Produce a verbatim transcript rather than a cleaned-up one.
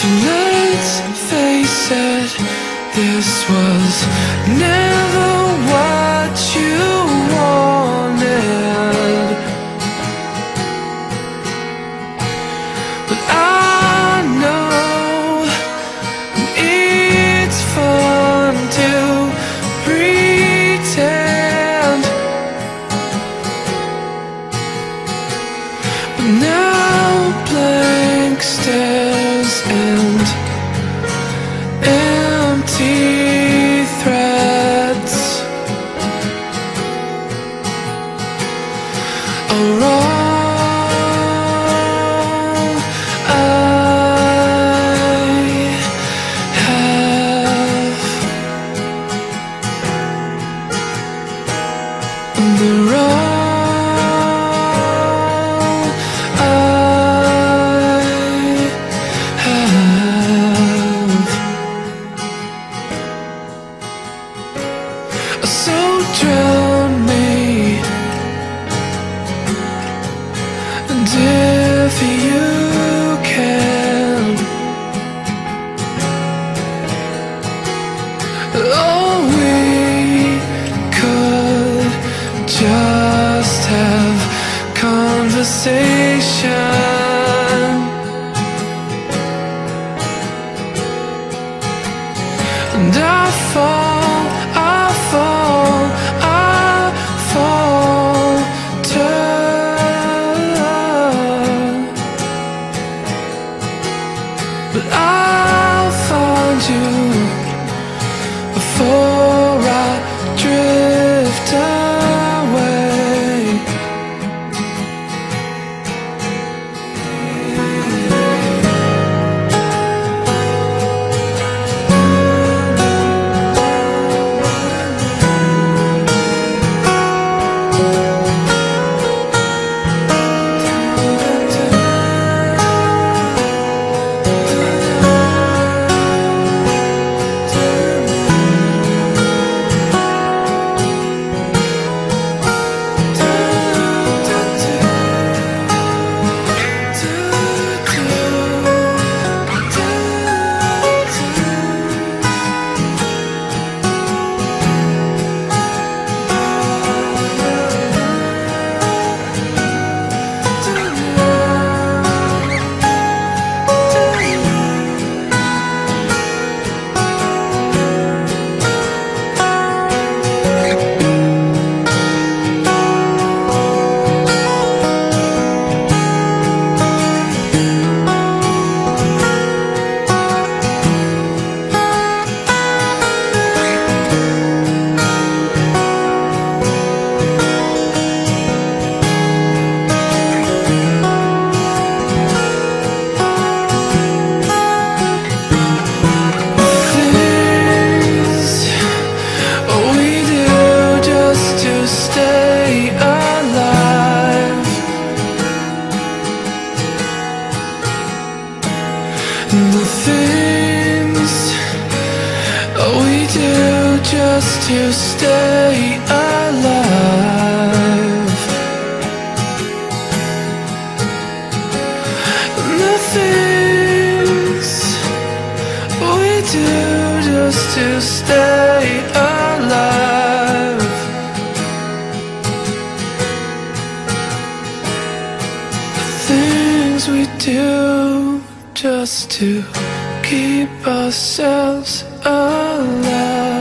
So let's face it, this was never what you wanted. But I know it's fun to pretend. But now blank stares and empty threats are all I have. And they're all I have. So drown me, and if you can, oh, we could just have conversation. And I fall, I fall, I falter. But I'll find you before I drift away. The things we do just to stay alive. The things we do just to stay alive. The things we do just to keep ourselves alive.